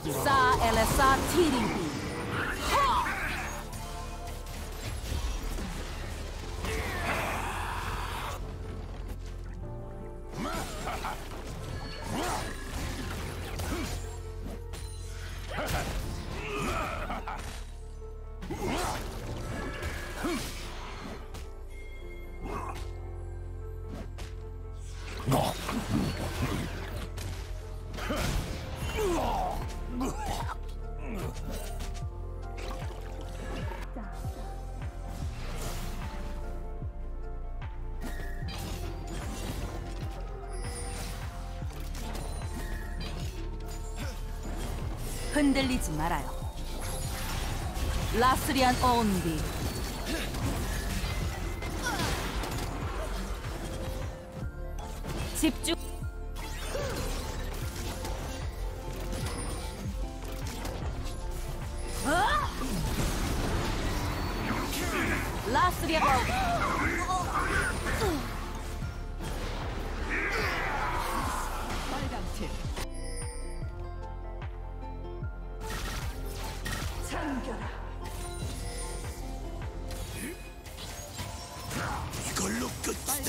사 엘레사 티리비. 흔들리지 말아요. 라스리안 온비. 집중. 라스리안. 빨간 팀. 잠겨라. 이걸로 끝이다.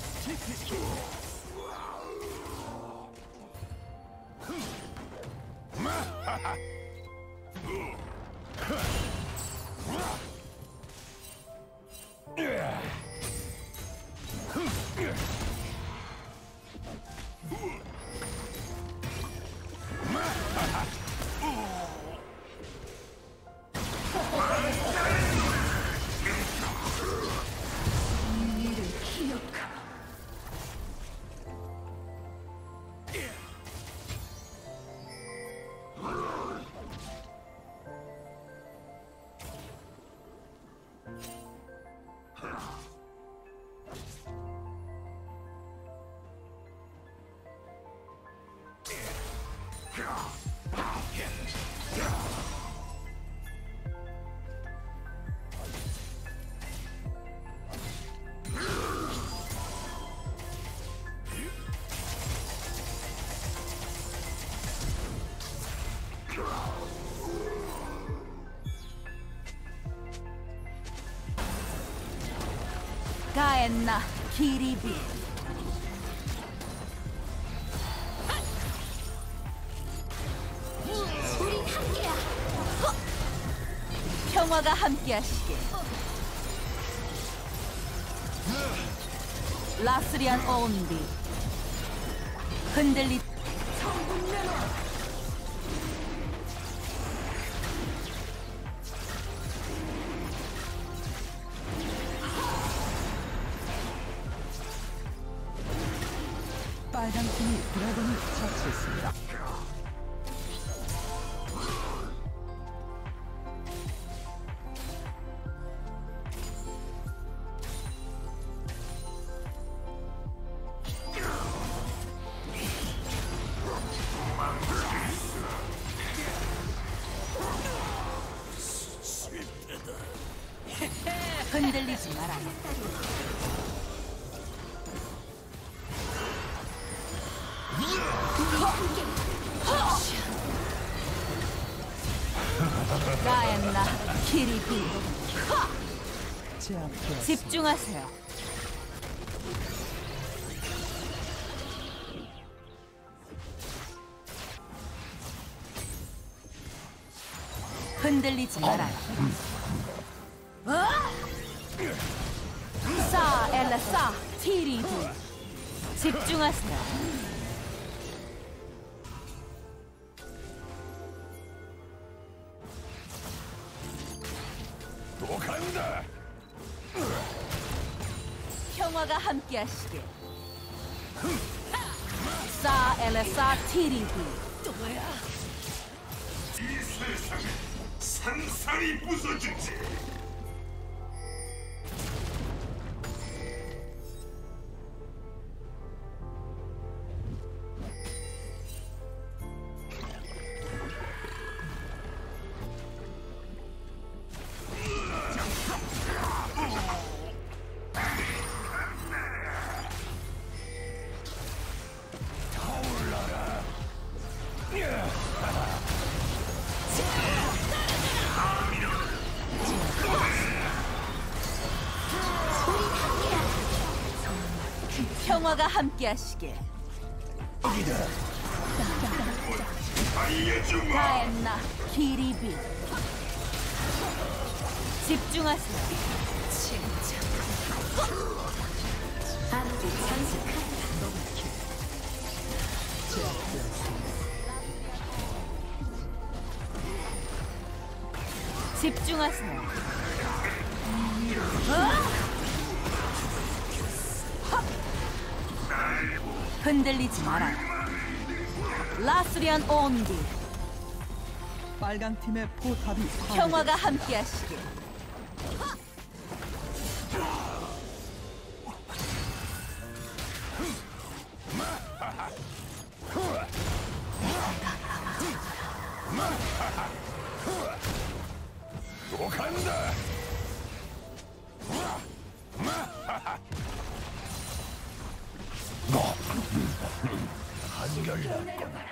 가엔나 기리비. 우리 함께야. 평화가 함께하시길. 라스리안 온비. 흔들리. 빨간 팀이 드래곤을 처치했습니다. 흔들리지 마라. 가엔나 기리비. 집중하세요. 흔들리지 말아요. 사 엘레사 티리비. 집중하세요. 또 간다. 평화가 함께하시길. 사 엘레사 티리비. 또야. 이 세상을 산산이 부숴주지. 평화가 함께하시길. 알려주마. 가엔나 키리비. 집중하세요. 집중하세요. 흔들리지 말아요. 라스리안 온기. 빨강 팀의 포탑이 평화가 함께하시길. 또 간다. 한결났구나.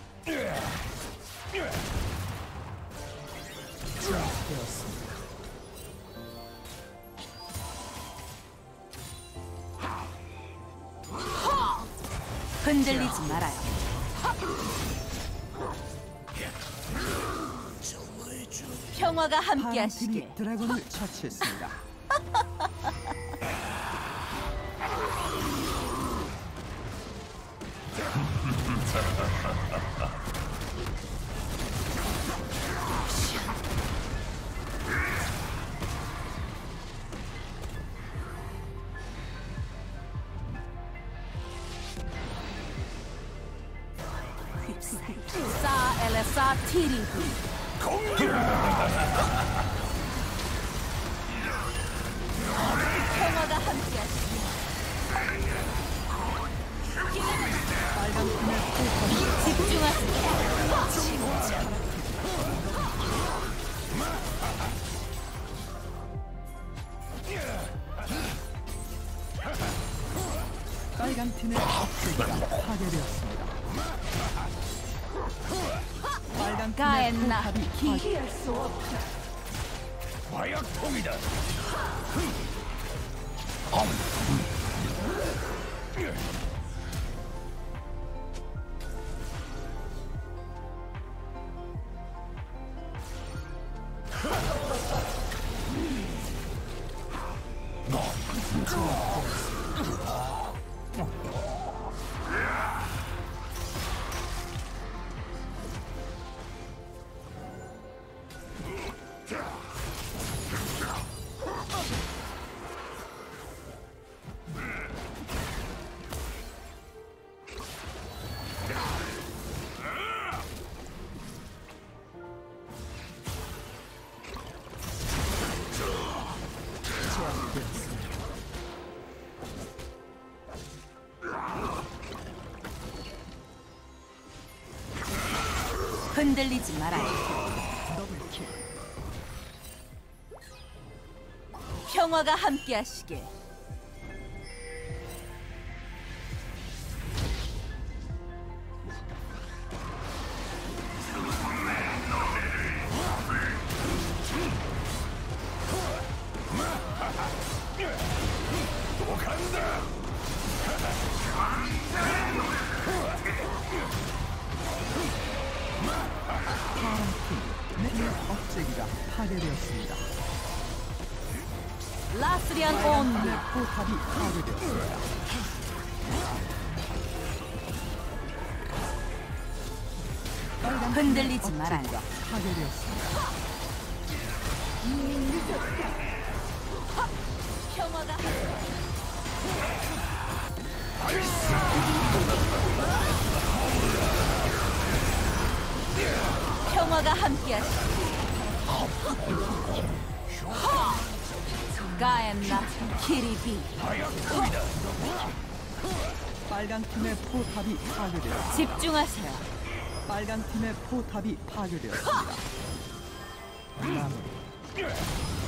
되었습니다. 흔들리지 말아요. 평화가 파란 함께하시길. 팀이 드래곤을 처치했습니다. 사 엘레사 티리비. 평화가 함께하시길. 빨강 팀의 포탑이 집중하세요. 빨강 팀의 업체가 파괴되었습니다. 빨강 팀의 가엔나 포탑이 키. 화약통이다. 흔들리지 말아요. 더블킬. 평화가 함께하시길. 또 간다. 파란 팀의 업체기가 파괴되었습니다. 라스리안 빨강 온기. 팀의 포탑이 파괴되었습니다. 빨강 흔들리지 팀의 말아요. 업체기가 파괴되었습니다. 평화가 평화가 함께하시길. 가엔나 키리비. 빨강 팀의 포탑이 파괴되었습니다. 집중하세요. 빨강 팀의 포탑이 파괴되었습니다. 마무리.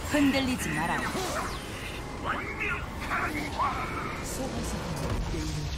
흔들리지 말아요. 속아서 게임을